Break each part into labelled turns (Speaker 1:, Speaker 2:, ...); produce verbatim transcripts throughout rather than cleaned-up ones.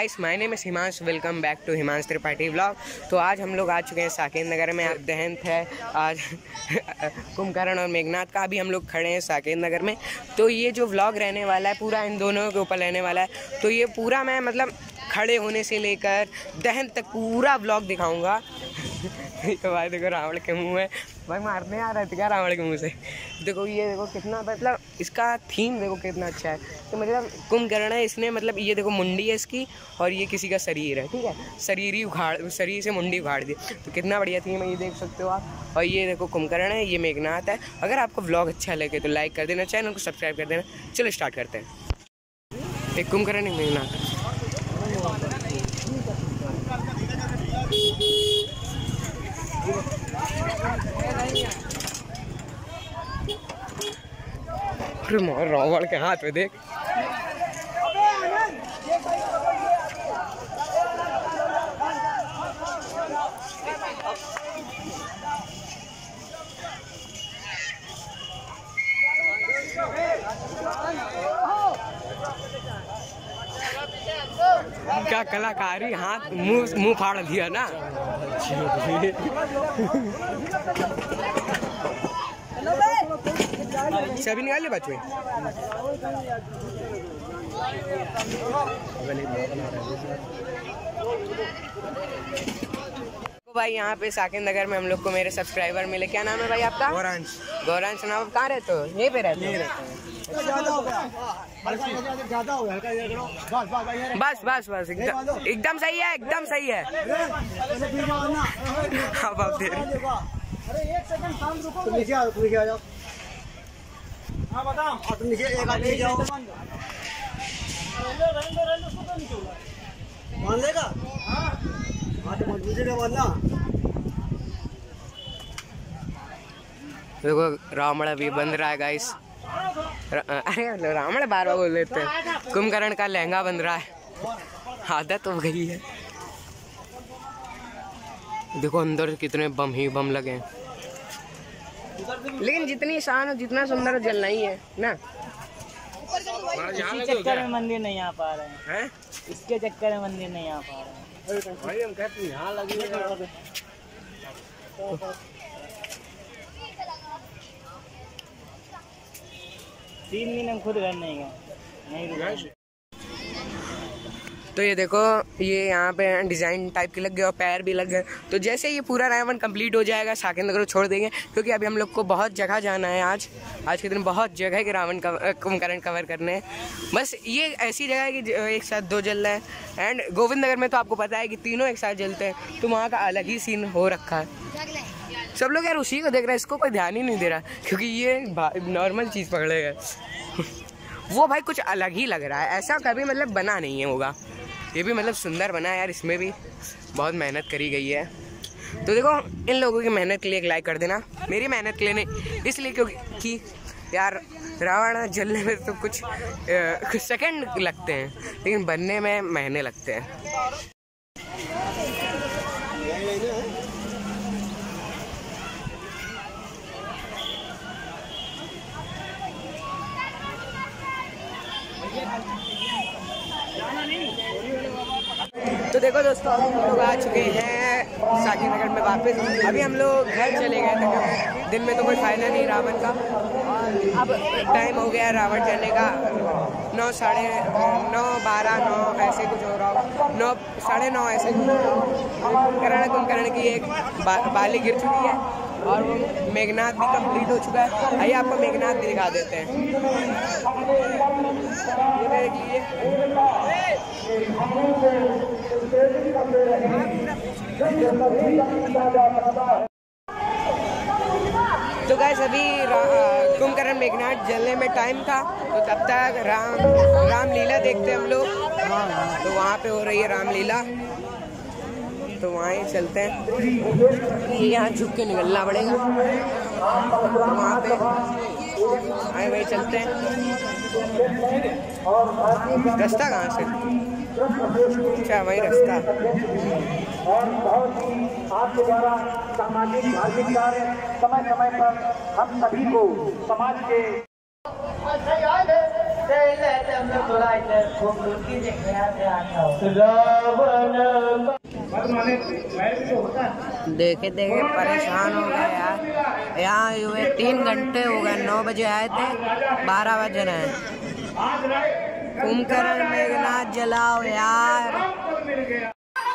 Speaker 1: Guys, my name is Himansh, welcome back to Himansh Tripathi vlog. तो आज हम लोग आ चुके हैं साकेत नगर में। आज दहंत है आज कुंभकर्ण और मेघनाथ का। अभी हम लोग खड़े हैं साकेत नगर में। तो ये जो व्लॉग रहने वाला है पूरा इन दोनों के ऊपर रहने वाला है। तो ये पूरा मैं मतलब खड़े होने से लेकर दहंत तक पूरा व्लॉग दिखाऊंगा। तो भाई देखो रावण के मुंह है, भाई मारने आ रहे थे क्या रावण के मुंह से। देखो ये देखो कितना मतलब इसका थीम देखो कितना अच्छा है। तो मतलब कुंभकर्ण है, इसने मतलब ये देखो मुंडी है इसकी और ये किसी का शरीर है, ठीक है। शरीर ही उखाड़ शरीर से मुंडी उखाड़ दी। तो कितना बढ़िया थीम है, ये देख सकते हो आप। और ये देखो कुंभकर्ण है, ये मेघनाथ है। अगर आपको व्लॉग अच्छा लगे तो लाइक कर देना, चैनल को सब्सक्राइब कर देना। चलो स्टार्ट करते हैं। एक कुंभकर्ण एक मेघनाथ। रावण के हाथ में देख, क्या कलाकारी, हाथ मुंह मुंह फाड़ दिया ना। सभी निकाल ले बच्चे। भाई यहाँ पे साकेत नगर में हम लोग को मेरे सब्सक्राइबर मिले। क्या नाम है भाई आपका? गौरांश। गौरांश नाम। कहाँ रहते हो? यहीं पे रहते हो? बस बस बस एकदम एकदम सही है, एकदम सही है। अब आप दे अरे एक सेकंड शांत रुको, तुम नीचे आओ, तुम नीचे आ जाओ। हाँ बताओ। और तुम नीचे एक आदमी नीचे आओ। मान लेगा? हाँ हाँ तो मत नीचे का मानना। देखो रावण अभी बन रहा है गाइस। अरे रावण बार बार बोल लेते हैं। कुंभकर्ण का लहंगा बन रहा है, आदत हो गई है। देखो अंदर कितने बम ही बम लगे हैं। लेकिन जितनी शान और जितना सुंदर जलना ही है ना।
Speaker 2: इसी चक्कर में मंदिर नहीं आ पा रहे हैं, हैं? इसके चक्कर में मंदिर नहीं आ पा रहे हैं। भाई हम कहते हैं यहाँ लगी। तीन दिन हम खुद घर नहीं गए, नहीं रुके।
Speaker 1: तो ये देखो ये यहाँ पे डिज़ाइन टाइप के लग गए और पैर भी लग गए। तो जैसे ये पूरा रावण कंप्लीट हो जाएगा साकेत नगर को छोड़ देंगे, क्योंकि अभी हम लोग को बहुत जगह जाना है। आज आज के दिन बहुत जगह के रावण कुंभकर्ण कवर करने हैं। बस ये ऐसी जगह है कि एक साथ दो जल रहे हैं। एंड गोविंद नगर में तो आपको पता है कि तीनों एक साथ जलते हैं, तो वहाँ का अलग ही सीन हो रखा है। सब लोग यार उसी को देख रहे हैं, इसको कोई ध्यान ही नहीं दे रहा, क्योंकि ये नॉर्मल चीज़ पकड़ेगा। वो भाई कुछ अलग ही लग रहा है, ऐसा कभी मतलब बना नहीं है होगा। ये भी मतलब सुंदर बना है यार, इसमें भी बहुत मेहनत करी गई है। तो देखो इन लोगों की मेहनत के लिए एक लाइक कर देना। मेरी मेहनत के लिए नहीं, इसलिए क्योंकि यार रावण जलने में तो कुछ आ, कुछ सेकंड लगते हैं, लेकिन बनने में महीने लगते हैं। तो देखो दोस्तों अभी हम लोग आ चुके हैं साकेत नगर में वापस। अभी हम लोग घर चले गए थे, क्योंकि दिन में तो कोई फायदा नहीं रावण का। और अब टाइम हो गया रावण जाने का, नौ साढ़े नौ बारह नौ ऐसे कुछ हो रहा हो, नौ साढ़े नौ ऐसे कुंभकर्ण कुंभकर्ण की एक बा, बाली गिर चुकी है और वो मेघनाथ भी कंप्लीट हो चुका है। आइए आपको मेघनाथ भी दिखा देते हैं। ये देखिए तो गाइस अभी कुंभकर्ण मेघनाथ जलने में टाइम था, तो तब तक राम रामलीला देखते हम लोग। तो वहाँ पे हो रही है रामलीला, तो वहाँ ही चलते हैं। यहाँ झुक के निकलना पड़ेगा, वहाँ पे आए वही चलते हैं। रास्ता कहाँ से? अच्छा वही रास्ता।
Speaker 3: और बहुत ही आपके द्वारा सामाजिक धार्मिक कार्य समय समय पर हम सभी को समाज के
Speaker 2: हम लोग थोड़ा इधर खूबसूरती देखने आते आता हूँ।
Speaker 1: देखे देखे परेशान हो गए यार। यहाँ हुए तीन घंटे हो गए, नौ बजे आए थे, बारह बज रहे हैं। कुंभकर्ण मेघनाथ जलाओ यार।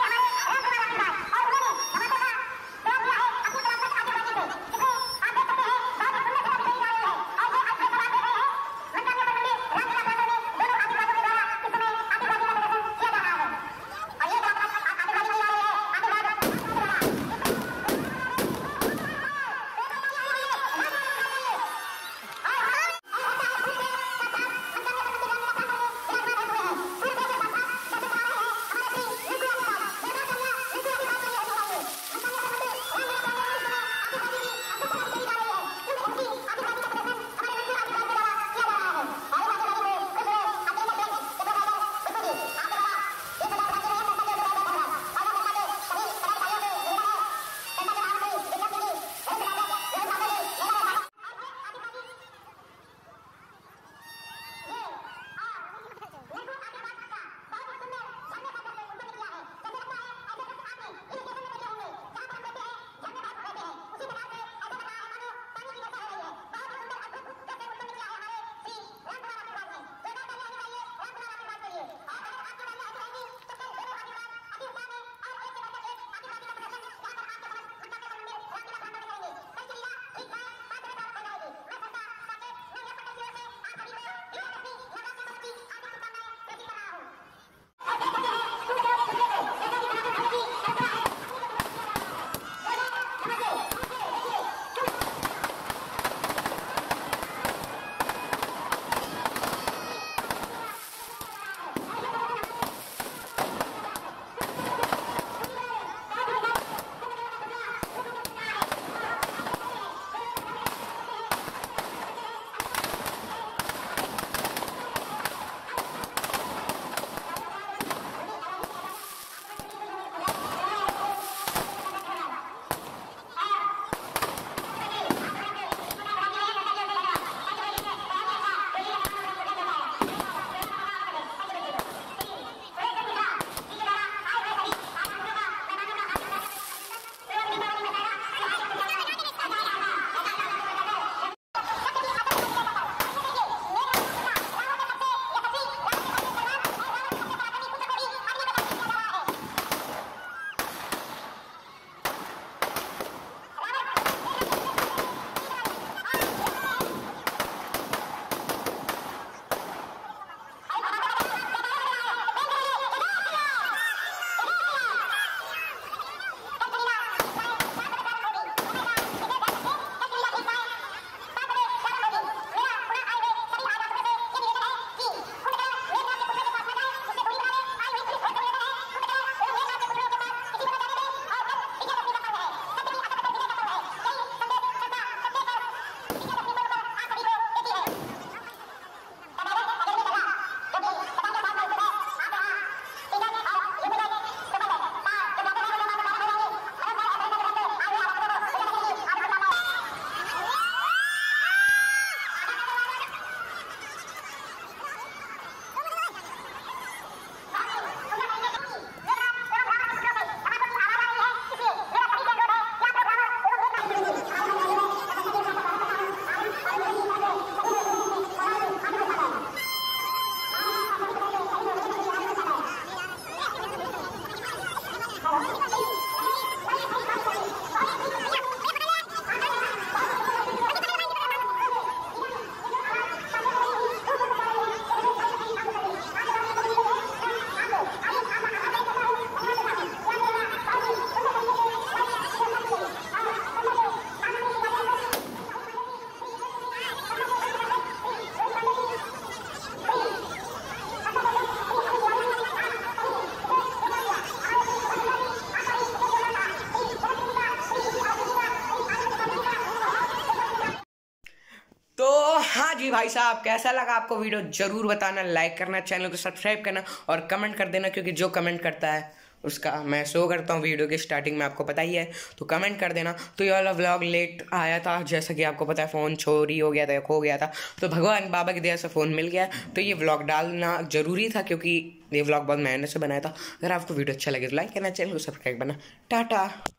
Speaker 1: हाँ जी भाई साहब, कैसा लगा आपको वीडियो जरूर बताना, लाइक करना, चैनल को सब्सक्राइब करना और कमेंट कर देना, क्योंकि जो कमेंट करता है उसका मैं शो करता हूँ वीडियो के स्टार्टिंग में, आपको पता ही है, तो कमेंट कर देना। तो ये वाला व्लॉग लेट आया था, जैसा कि आपको पता है फ़ोन चोरी हो गया था, खो गया था, तो भगवान बाबा की दया से फ़ोन मिल गया। तो ये व्लॉग डालना ज़रूरी था क्योंकि ये व्लॉग बहुत मेहनत से बनाया था। अगर आपको वीडियो अच्छा लगे तो लाइक करना, चैनल को सब्सक्राइब करना। टाटा।